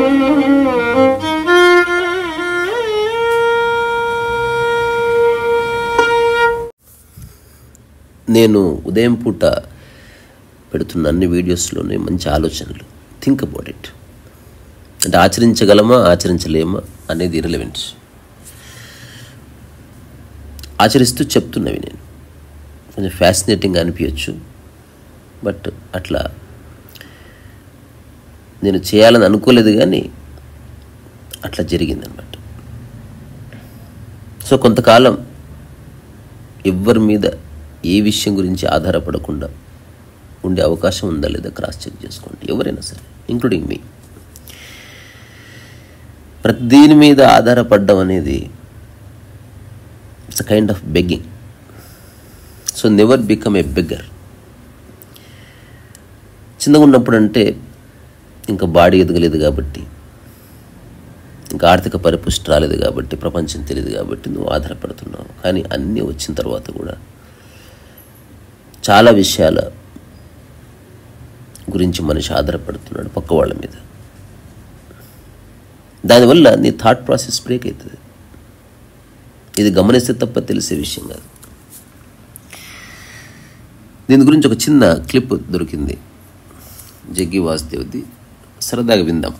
నేను ఉదయం పూట పెడుతున్న అన్ని వీడియోస్లోనే మంచి ఆలోచనలు. Think about it. అంటే ఆచరించగలమా ఆచరించలేమా అనేది ఇర్రెలెవెంట్. ఆచరిస్తూ చెప్తున్నవి నేను కొంచెం ఫ్యాసినేటింగ్గా అనిపించచ్చు, బట్ అట్లా నేను చేయాలని అనుకోలేదు, కానీ అట్లా జరిగిందనమాట. సో కొంతకాలం ఎవ్వరి మీద ఏ విషయం గురించి ఆధారపడకుండా ఉండే అవకాశం ఉందా లేదా క్రాస్ చెక్ చేసుకోండి, ఎవరైనా సరే, ఇంక్లూడింగ్ మీ. ప్రతి దీని మీద ఆధారపడడం అనేది it's a kind of begging. So never become a beggar. చిన్నగా ఉన్నప్పుడు అంటే ఇంకా బాడీ ఎదగలేదు కాబట్టి, ఇంకా ఆర్థిక పరిపుష్టి రాలేదు కాబట్టి, ప్రపంచం తెలియదు కాబట్టి నువ్వు ఆధారపడుతున్నావు. కానీ అన్నీ వచ్చిన తర్వాత కూడా చాలా విషయాల గురించి మనిషి ఆధారపడుతున్నాడు పక్క వాళ్ళ మీద. దానివల్ల నీ థాట్ ప్రాసెస్ బ్రేక్ అవుతుంది. ఇది గమనిస్తే తప్ప తెలిసే విషయం కాదు. దీని గురించి ఒక చిన్న క్లిప్ దొరికింది, జగ్గి వాసుదేవ్ది, సరదాగా విందాం.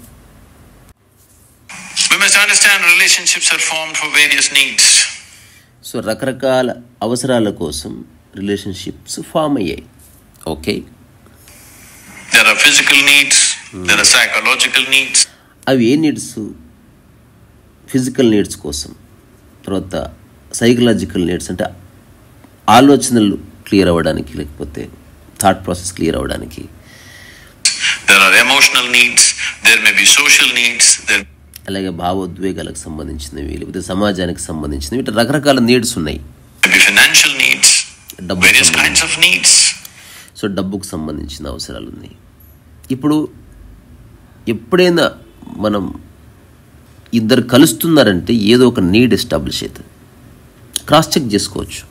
సో రకరకాల అవసరాల కోసం రిలేషన్షిప్స్ ఫామ్ అయ్యాయి. Okay, there are physical needs, there are psychological needs. అవి ఏ నీడ్స్? ఫిజికల్ నీడ్స్ కోసం, తర్వాత సైకలాజికల్ నీడ్స్ అంటే ఆలోచనలు క్లియర్ అవ్వడానికి, లేకపోతే థాట్ ప్రాసెస్ క్లియర్ అవ్వడానికి. There are emotional needs, there may be social needs, అలాగే భావోద్వేగాలకు సంబంధించినవి, లేకపోతే సమాజానికి సంబంధించినవి, ఇట్లా రకరకాల నీడ్స్ ఉన్నాయి. maybe financial needs, various kinds of needs. So డబ్బుకు సంబంధించిన అవసరాలు ఉన్నాయి. ఇప్పుడు ఎప్పుడైనా మనం ఇద్దరు కలుస్తున్నారంటే ఏదో ఒక నీడ్ ఎస్టాబ్లిష్ అవుతుంది. క్రాస్ చెక్ చేసుకోవచ్చు.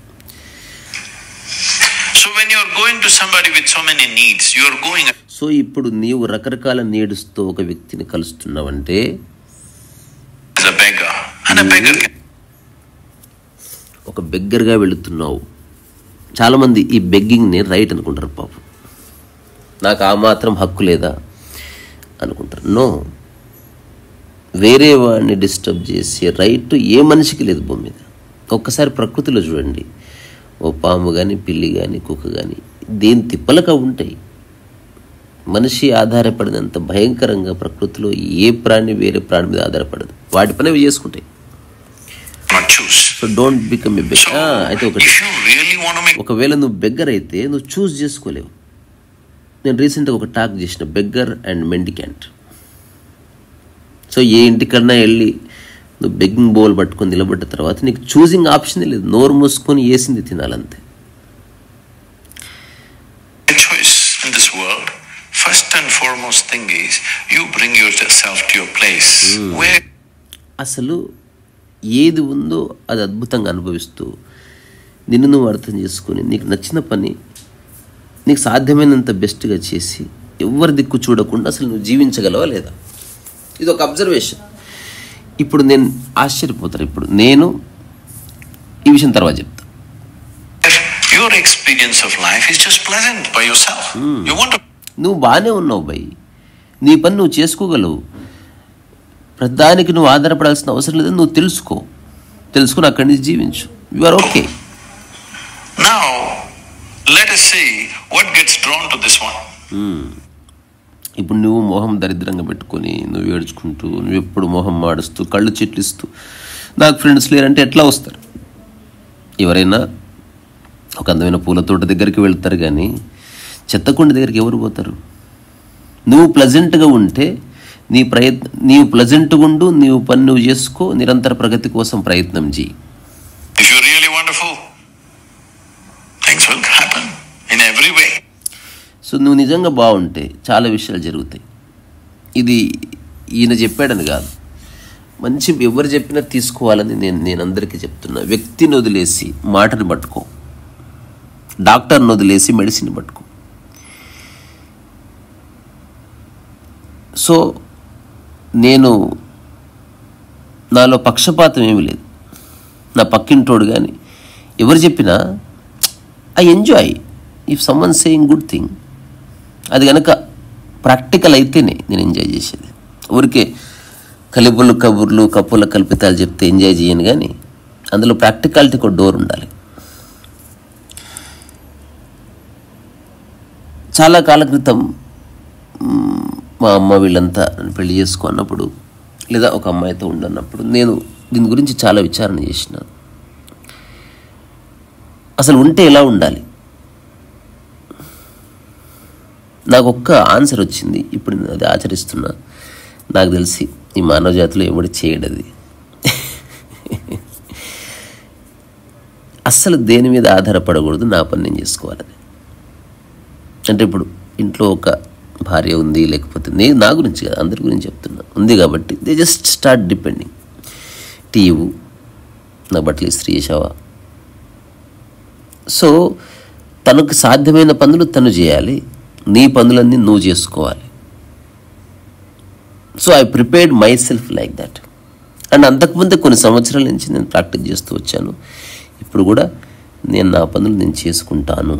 So when you are going to somebody with so many needs, you are going. So ఇప్పుడు నీవు రకరకాల నీడ్స్తో ఒక వ్యక్తిని కలుస్తున్నావంటే as a beggar, and a beggar ఒక బెగ్గర్గా వెళుతున్నావు. చాలామంది ఈ బెగ్గింగ్ని రైట్ అనుకుంటారు. పాపం, నాకు ఆ మాత్రం హక్కు లేదా అనుకుంటారు. నో, వేరే వాడిని డిస్టర్బ్ చేసే రైట్ ఏ మనిషికి లేదు భూమి మీద. ఒక్కసారి ప్రకృతిలో చూడండి, ఓ పాము కానీ, పిల్లి కానీ, కుక్క కానీ, దేని తిప్పలక ఉంటాయి. మనిషి ఆధారపడినంత భయంకరంగా ప్రకృతిలో ఏ ప్రాణి వేరే ప్రాణి మీద ఆధారపడదు. వాటి పని అవి చేసుకుంటాయి. So don't become a beggar. అయితే ఒకవేళ నువ్వు బెగ్గర్ అయితే నువ్వు చూస్ చేసుకోలేవు. నేను రీసెంట్గా ఒక టాక్ చేసిన, బెగ్గర్ అండ్ మెండిక్యాంట్. సో ఏ ఇంటికన్నా వెళ్ళి నువ్వు బెగ్గింగ్ బౌల్ పట్టుకొని నిలబడ్డ తర్వాత నీకు చూసింగ్ ఆప్షన్ లేదు. నోరు మూసుకొని వేసింది తినాలంతే. First and foremost thing is you bring yourself to your place where అసలు ఏది ఉందో అది అద్భుతంగా అనుభవిస్తూ నిన్ను నువ్వు అర్థం చేసుకొని నీకు నచ్చిన పని నీకు సాధ్యమైనంత బెస్ట్గా చేసి ఎవరి దిక్కు చూడకుండా అసలు నువ్వు జీవించగలవా లేదా? ఇది ఒక అబ్జర్వేషన్. ఇప్పుడు నేను ఆశ్చర్యపోతాను. ఇప్పుడు నేను ఈ విషయం తర్వాత చెప్తా. your experience of life is just pleasant by yourself. You want to నువ్వు బాగానే ఉన్నావు భయ్, నీ పని నువ్వు చేసుకోగలవు, ప్రతిదానికి నువ్వు ఆధారపడాల్సిన అవసరం లేదని నువ్వు తెలుసుకుని అక్కడి నుంచి జీవించు. You are okay. Now let us see what gets drawn to this one. ఇప్పుడు నువ్వు మొహం దరిద్రంగా పెట్టుకొని నువ్వు ఏడ్చుకుంటూ నువ్వు ఎప్పుడు మొహం మాడుస్తూ కళ్ళు చిట్లిస్తూ నాకు ఫ్రెండ్స్ లేరంటే ఎట్లా వస్తారు? ఎవరైనా ఒక అందమైన పూల తోట దగ్గరికి వెళ్తారు, కానీ చెత్తకుండి దగ్గరికి ఎవరు పోతారు? నువ్వు ప్లెజెంట్గా ఉంటే నీవు ప్లెజెంట్గా ఉండు, నీవు పని నువ్వు చేసుకో, నిరంతర ప్రగతి కోసం ప్రయత్నం చేయి. If you're really wonderful, things will happen in every way. So నువ్వు నిజంగా బాగుంటే చాలా విషయాలు జరుగుతాయి. ఇది ఈయన చెప్పాడని కాదు, మంచి ఎవరు చెప్పినా తీసుకోవాలని నేను అందరికీ చెప్తున్నా. వ్యక్తిని వదిలేసి మాటని పట్టుకో, డాక్టర్ని వదిలేసి మెడిసిన్ పట్టుకో. సో నేను నాలో పక్షపాతం ఏమీ లేదు. నా పక్కింటోడు కానీ ఎవరు చెప్పినా I enjoy if someone saying good thing. అది కనుక ప్రాక్టికల్ అయితేనే నేను ఎంజాయ్ చేసేది. ఊరికే కలిపులు కబుర్లు కప్పుల కల్పితాలు చెప్తే ఎంజాయ్ చేయను, కానీ అందులో ప్రాక్టికాలిటీకి ఒక డోర్ ఉండాలి. చాలా కాల క్రితం మా అమ్మ వీళ్ళంతా పెళ్లి చేసుకున్నప్పుడు, లేదా ఒక అమ్మాయితో ఉండన్నప్పుడు నేను దీని గురించి చాలా విచారణ చేసినాను. అసలు ఉంటే ఎలా ఉండాలి? నాకు ఒక్క ఆన్సర్ వచ్చింది. ఇప్పుడు నేను అది ఆచరిస్తున్నా. నాకు తెలిసి ఈ మానవ జాతిలో ఎవడు చేయడది. అస్సలు దేని మీద ఆధారపడకూడదు, నా పని నేను చేసుకోవాలని. అంటే ఇప్పుడు ఇంట్లో ఒక భార్య ఉంది, లేకపోతే నేను నా గురించి కదా, అందరి గురించి చెప్తున్నా, ఉంది కాబట్టి దే జస్ట్ స్టార్ట్ డిపెండింగ్. టీవు నా బట్టలు ఇస్త్రీ చేసావా? సో తనకు సాధ్యమైన పనులు తను చేయాలి, నీ పనులన్నీ నువ్వు చేసుకోవాలి. So I prepared myself like that. And అంతకుముందే కొన్ని సంవత్సరాల నుంచి నేను ప్రాక్టీస్ చేస్తూ వచ్చాను. ఇప్పుడు కూడా నేను నా పనులు నేను చేసుకుంటాను.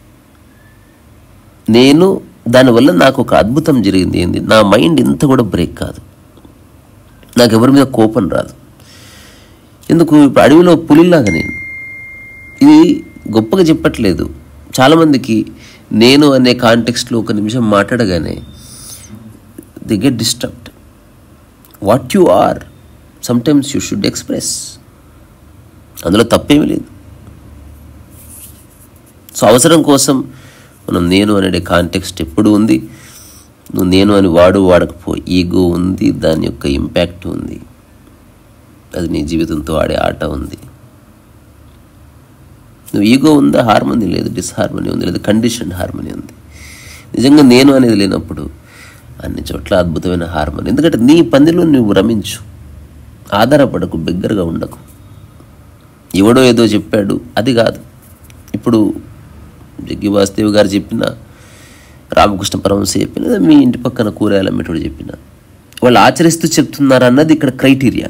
నేను దానివల్ల నాకు ఒక అద్భుతం జరిగింది. ఏంది, నా మైండ్ ఇంత కూడా బ్రేక్ కాదు, నాకు ఎవరి మీద కోపం రాదు. ఎందుకు, ఇప్పుడు అడవిలో పులిలాగా నేను. ఇది గొప్పగా చెప్పట్లేదు. చాలామందికి నేను అనే కాంటెక్స్ట్లో ఒక నిమిషం మాట్లాడగానే they get disturbed. What you are sometimes you should express. అందులో తప్పేమీ లేదు. సో అవసరం కోసం మనం నేను అనే కాంటెక్స్ట్ ఎప్పుడు ఉంది. నువ్వు నేను అని వాడకపో, ఈగో ఉంది, దాని యొక్క ఇంపాక్ట్ ఉంది, అది నీ జీవితంతో ఆడే ఆట ఉంది. నువ్వు ఈగో ఉందా, హార్మోనీ లేదు, డిస్హార్మోనీ ఉంది, లేదా కండిషన్ హార్మోనీ ఉంది. నిజంగా నేను అనేది లేనప్పుడు అన్ని చోట్ల అద్భుతమైన హార్మోనీ. ఎందుకంటే నీ పనిలో నువ్వు రమించు, ఆధారపడకు, బిగ్గరగా ఉండకు. ఎవడో ఏదో చెప్పాడు అది కాదు. ఇప్పుడు జగ్గి వాసుదేవ్ గారు చెప్పిన, రామకృష్ణ పరమహంస చెప్పిన, మీ ఇంటి పక్కన కూరగాయలు అమ్మేటోడు చెప్పిన, వాళ్ళు ఆచరిస్తూ చెప్తున్నారు అన్నది ఇక్కడ criteria.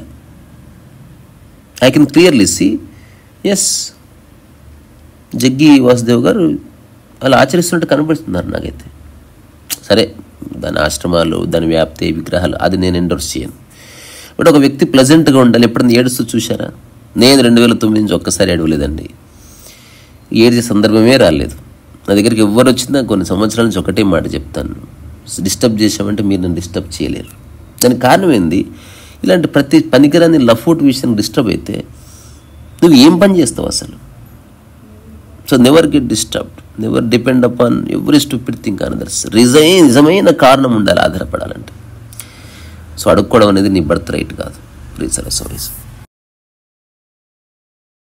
I can clearly see, yes, Jaggi Vasudev garu వాళ్ళు ఆచరిస్తున్నట్టు కనబడుతున్నారు నాకైతే. సరే, దాని ఆశ్రమాలు, దాని వ్యాప్తి, విగ్రహాలు, అది నేను ఎండోర్స్ చేయను. బట్ ఒక వ్యక్తి ప్లెజెంట్గా ఉండాలి. ఎప్పుడన్నా ఏడుస్తూ చూశారా? నేను 2009 నుంచి ఒక్కసారి ఏడవలేదండి. ఏడ్చే సందర్భమే రాలేదు. నా దగ్గరికి ఎవరు వచ్చినా కొన్ని సంవత్సరాల నుంచి ఒకటే మాట చెప్తాను, డిస్టర్బ్ చేసామంటే మీరు నన్ను డిస్టర్బ్ చేయలేరు. దానికి కారణం ఏంది, ఇలాంటి ప్రతి పనికిరాని లఫ్ట్ విషయం డిస్టర్బ్ అయితే నువ్వు ఏం పని చేస్తావు అసలు? So never get disturbed, never depend upon every stupid thing on others. నిజమైన కారణం ఉండాలి ఆధారపడాలంటే. సో అడుక్కోవడం అనేది నీ బర్త్ రైట్ కాదు. Please service.